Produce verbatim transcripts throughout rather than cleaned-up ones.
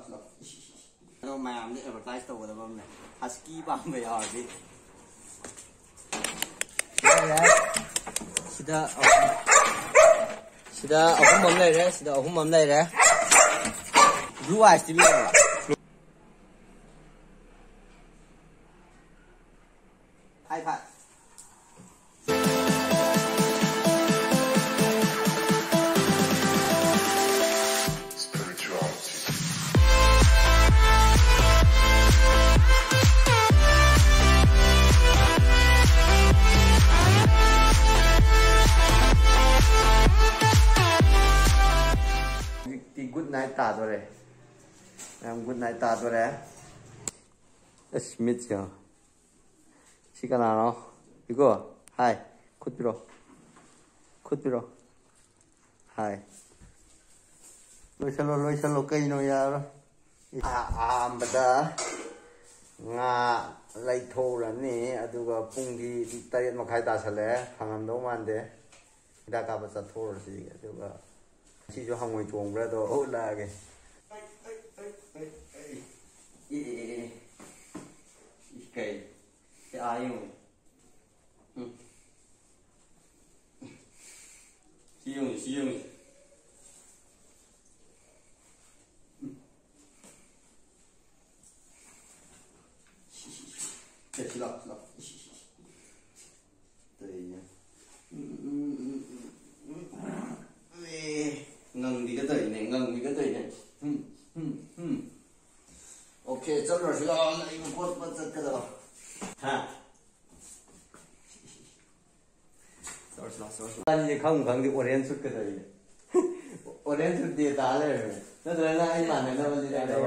No, ma'am, the advertised over the woman. Husky bomb by R B. Sida Sida of Mum later, Sida of Mum later. Blue eyes to be Hi, Pat. Good night, Tadore. I'm good night, Tadore. Let's meet you. She can know. You go. Hi. Could be wrong. Could be wrong. Hi. Look, hello, look, hello, okay, you know, yeah. Ah, but the nga like told me, I do a pungi, tired Makata Sale, Hangam one day. That covers a tour. She's your hungry to one bread or old lag. Okay, are you? See you, see you. Let's lock, lock. Ngân đi cái tẩy này, ngân đi cái tẩy này. Hmm, hmm, hmm. Ok, chắc rồi sẽ lo lại một quất quất rất cái đó. Ha. Sorry, sorry, sorry. Anh gì không không thì orange suốt cái tẩy. Orange suốt đi ta lên. Nó rồi là anh bạn này nó đi ra đâu.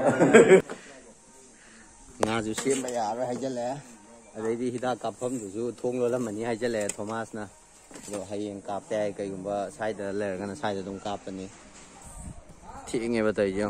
Nga chú xem bây giờ rồi hay chứ lẽ. Ở đây thì ta cặp phẩm chú thôn rồi lắm mà như hay chứ lẽ Thomas nè. Rồi hay cặp tay cái cũng và sai được lẽ cái nó sai được đông cặp này. Thì nghe bắt tay chứ.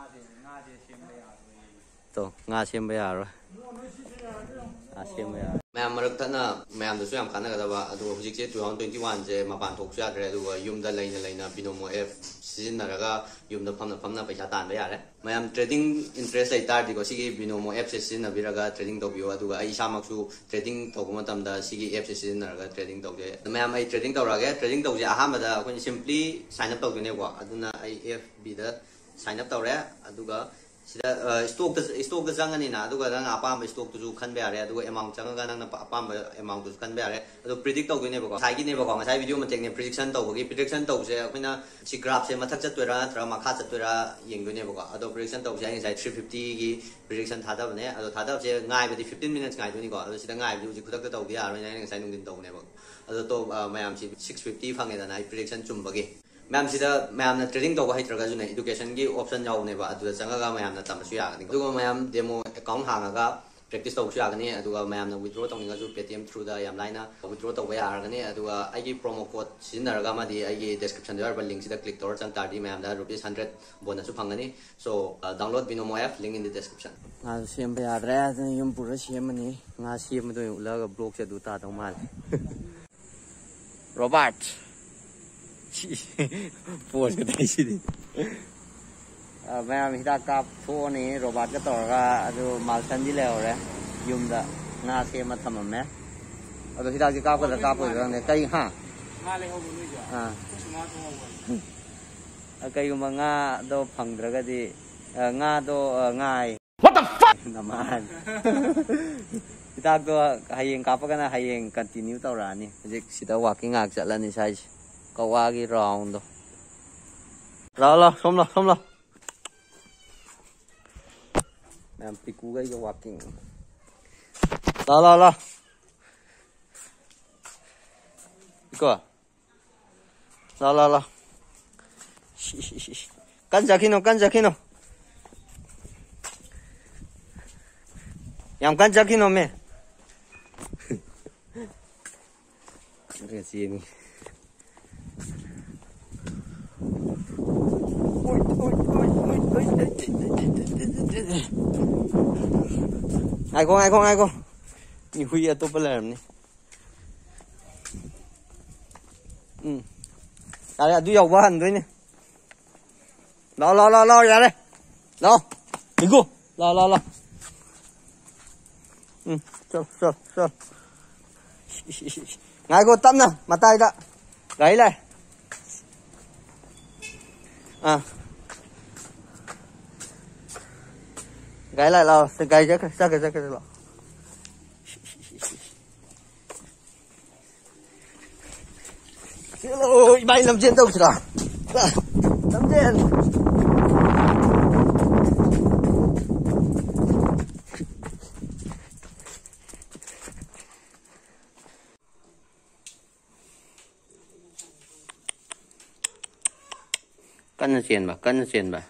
Tô Nga xem bây giờ rồi. Nga xem bây giờ. Ma'am marag tana ma'am do suyam kana kada ba adu hujik che twenty twenty-one je mapan thok sya dre adu yum da leina leina binomo f sizin naraga yum da phamna phamna paisa tan ba yare ma'am trading interest ai tar di ko sigi binomo f sizin na biraga trading to bio adu ai samak su trading to ko matam da sigi f sizin naraga trading to je ma'am ai trading to raga trading to je aham da ko simply sign up to ne ko aduna ai f b da sign up to re adu ga sida stock stock jang ani na aduga nang apam stock tu khan be are aduga amount jang ga nang apam amount tu khan be are adu predict to ne ba sai gi ne ba ko sai video ma tek ne prediction to gi prediction to se akhina si graph se mathak chat toira tra ma kha chat toira yeng ne ba ko adu prediction to se ai sai three fifty gi prediction tha da ne adu tha da se ngai ba di fifteen minutes ngai tu ni ko adu sida ngai bi ji khudak ta to gi ar ne sai nung din to ne ba adu to mayam si six fifty phang da na prediction chum ba gi Ma'am, sida ma'am na trading to hai traga june education ki option yaw ne ba adu changa ga ma'am na tam su ya ni aduga ma'am demo account hanga ga practice to su ya ni aduga ma'am na withdraw tong ga ju paytm through da yam line na withdraw to ba ya ga ni aduga ai gi promo code sin na ga ma di ai gi description da ba link sida click tor chang tar di ma'am da rupees one hundred bonus su phangani so download binomo app link in the description nga sem ba ya dra yum pura sem ni nga sem do ula ga blog se du ta tong mal Robert Poor cái đấy gì à mẹ mình đã cặp phố này rồi bắt cái tàu ra rồi mal san đi leo rồi dùng đã nga xem mà thầm mẹ à rồi kita cái cặp cái cặp rồi này cây ha à cây mà nga do phẳng được cái gì nga do ngài what the fuck naman kita do hayeng cặp cái này hayeng continue tàu ra ni jadi kita walking ngak jalan ni size có qua cái round đâu rồi lo xong rồi xong rồi làm tí cú gây cho walking lo lo lo cơ lo lo lo cắn chặt khi nào cắn chặt khi nào làm cắn chặt khi nào mẹ cái gì này ai con ai con ai con nhiều huy à tôi phải làm này ừ đây là tôi dầu quá hành đấy nè lo lo lo lo ra đây lo đi cô la la la ừ chào chào chào ngay cô tâm nè mà tay đã gáy này à gáy lại là gáy chắc chắc chắc chắc là ôi bay làm trên đâu rồi làm trên cân tiền bà cân tiền bà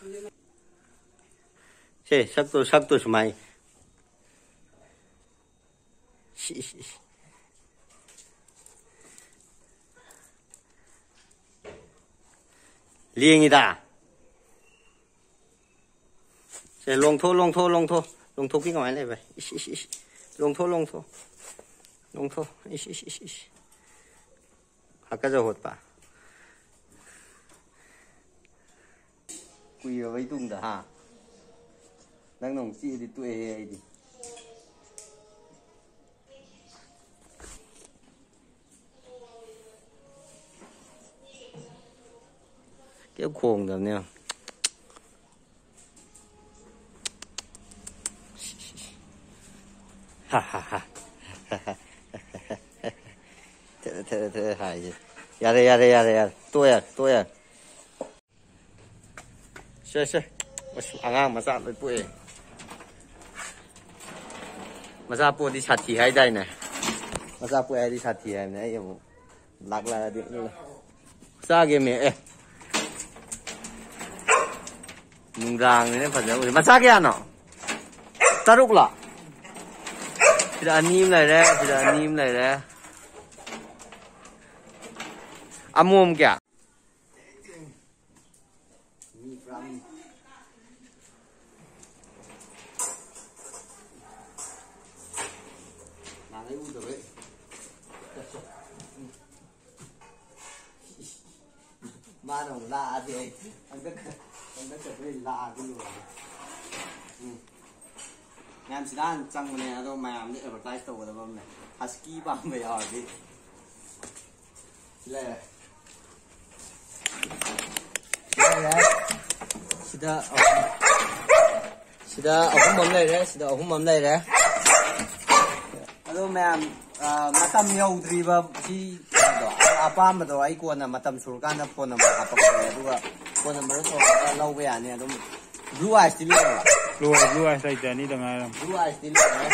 thế sắc tôi sắc tôi mày lieng이다. 제 롱토 롱토 롱토 롱토 끼가 많이 내 봐. 이씨 롱토 롱토 롱토 이씨 아까 저거 봐. quỳ ở với tung đã hả đang nồng chị thì tuổi ấy đi kéo khuôn rồi nè ha ha ha thế thế thế hài gì ya đây ya đây ya đây ya tôi à tôi à xe xe 아가 마사 뿌에 마사 뿌디 사티 하이다이네 마사 뿌에 디 사티 하이네 이거 lạc là điện xa kia mẹ mùng ràng này phải rồi mà xa kia nó ta rút lọ thì là nim này đấy thì là nim này đấy âm mồm kìa ba đồng lạ thì anh rất anh rất là very lạ cái luôn em chỉ đang trong này đâu mà em đi advertise tàu đó không này husky bằng về ở đi là sida sida ở không mầm này đấy sida ở không mầm này đấy đâu mà matam nhau thì vào khi apa mà tôi cô là matam sủi can là phone mà hấp bọc rồi phone mà nó sủi lâu về này đúng blue eyes thì biết rồi blue eyes blue eyes đây này đang ai blue eyes thì biết rồi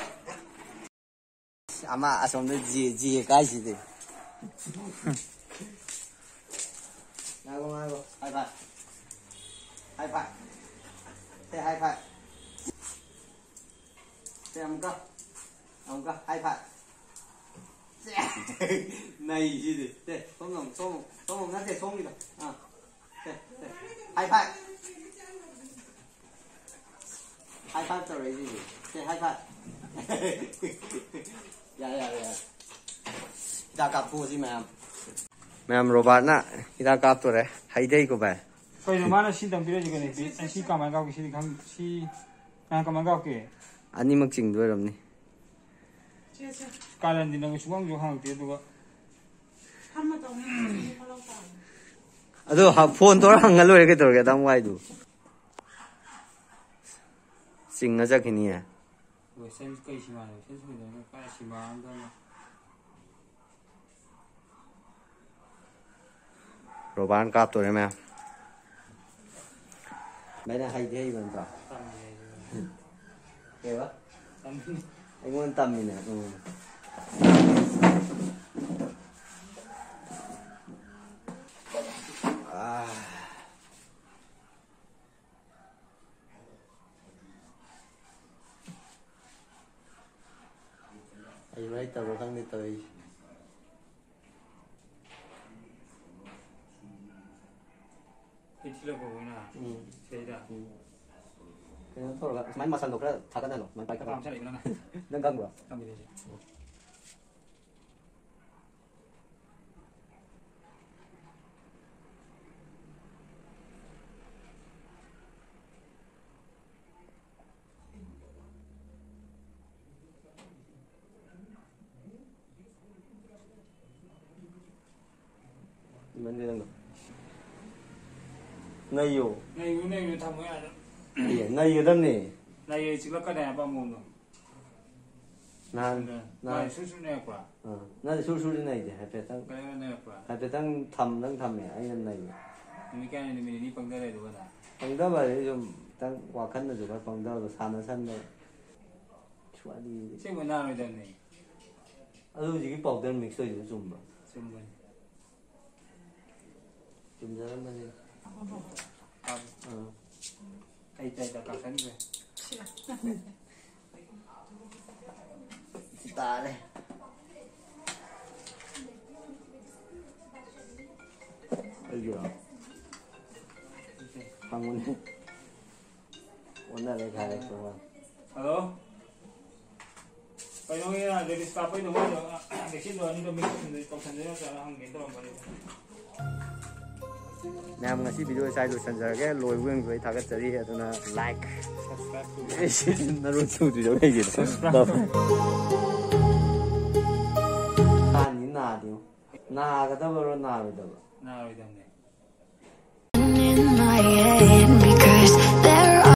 ama asam nó gì gì cái gì đấy nào không ai không hai phải hai phải thế hai phải thế ông cơ ông cơ hai phải này gì đi thế không không không không không nó thế không đi đâu à thế thế hai phải hai phải cho cái gì thế hai phải dạ dạ dạ kita cặp phu gì mà em robot nè kita cặp tôi đấy hay đây của bạn bây giờ mà nó xin tầm cái gì cái này anh xin cảm ơn các cái xin không xin anh cảm ơn các cái anh đi mặc chỉnh đuôi rồi nè Kalian di nang suang jo hang te duga ado ha phone to hang loi cái tôi cái tao ngoài đủ chỉnh nó ra cái này rồi xem cái gì mà xem cái này cái gì mà anh đó rồi bán cáp tôi em mấy này hay thế vẫn sao kêu á anh quan tâm mình nè ừ. À. Anh lấy tàu rồi đi tới cái gì là bộ na ừ thế đó cái thôi là máy mà sản xuất ra thà cái này rồi máy bay cái làm sao để nó này nâng cân rồi làm gì đấy Nayo. Nayo nayo tamo ya. Iya, nayo dam ni. Nayo chila ka na ba mo no. Na na su su ne kwa. Ah, na su su ne de, hai pe tang. Ka ne kwa. Hai pe tang tham tang tham ya, ai nayo. Ni ka ni mi ni pang da le do na. Pang da ba le jom tang wa khan na jo ba pang da do sa na san ne. Chua di. Se mo na ro da ni. Adu ji ki powder mix oi jo jum ba. Jum ba. Jum ja ma ni. Ah. Ai tai da ka san ni. Ta le. Ai jo. Pang mun. Onna le khai ko. Hello. Bây giờ là để stop với đúng không? Để xin rồi nhưng mà mình không có phần nữa là hàng nghìn đồng rồi. Nam ngasi video sai do sanjar ke loi wing wei thagat chari he tuna like subscribe na ro chu ju jo ke gi ta ni na dio na ga da ro na ro da Na rồi đồng này.